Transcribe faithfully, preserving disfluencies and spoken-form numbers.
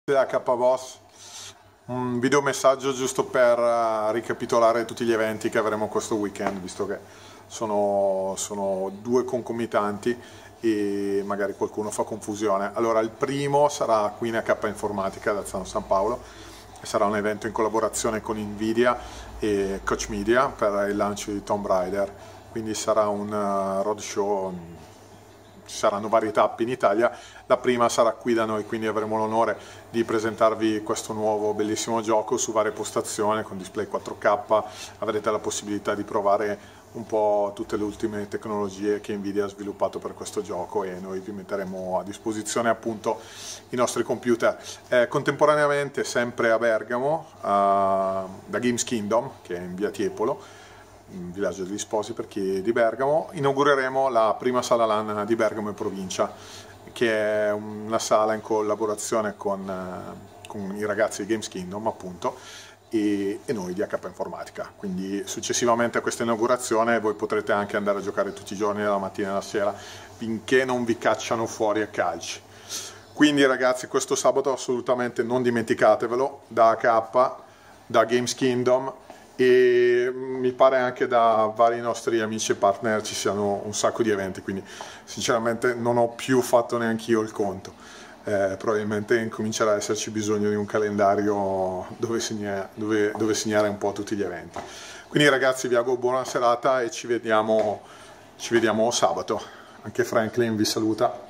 Da K-Boss, un video messaggio giusto per uh, ricapitolare tutti gli eventi che avremo questo weekend, visto che sono, sono due concomitanti e magari qualcuno fa confusione. Allora, il primo sarà qui in A K Informatica da Zano San Paolo, sarà un evento in collaborazione con Nvidia e Koch Media per il lancio di Tomb Raider, quindi sarà un uh, roadshow. Ci saranno varie tappe in Italia, la prima sarà qui da noi, quindi avremo l'onore di presentarvi questo nuovo bellissimo gioco su varie postazioni con display quattro K, avrete la possibilità di provare un po' tutte le ultime tecnologie che Nvidia ha sviluppato per questo gioco e noi vi metteremo a disposizione appunto i nostri computer. Eh, contemporaneamente, sempre a Bergamo, uh, da Games Kingdom, che è in via Tiepolo, in villaggio degli sposi per chi è di Bergamo, inaugureremo la prima sala LAN di Bergamo e provincia, che è una sala in collaborazione con, con i ragazzi di Games Kingdom appunto e, e noi di A K Informatica. Quindi successivamente a questa inaugurazione voi potrete anche andare a giocare tutti i giorni, dalla mattina alla sera, finché non vi cacciano fuori a calci. Quindi ragazzi, questo sabato assolutamente non dimenticatevelo, da A K, da Games Kingdom, e mi pare anche da vari nostri amici e partner ci siano un sacco di eventi, quindi sinceramente non ho più fatto neanche io il conto. Eh, probabilmente incomincerà ad esserci bisogno di un calendario dove, segna, dove, dove segnare un po' tutti gli eventi. Quindi ragazzi, vi auguro buona serata e ci vediamo, ci vediamo sabato. Anche Franklin vi saluta.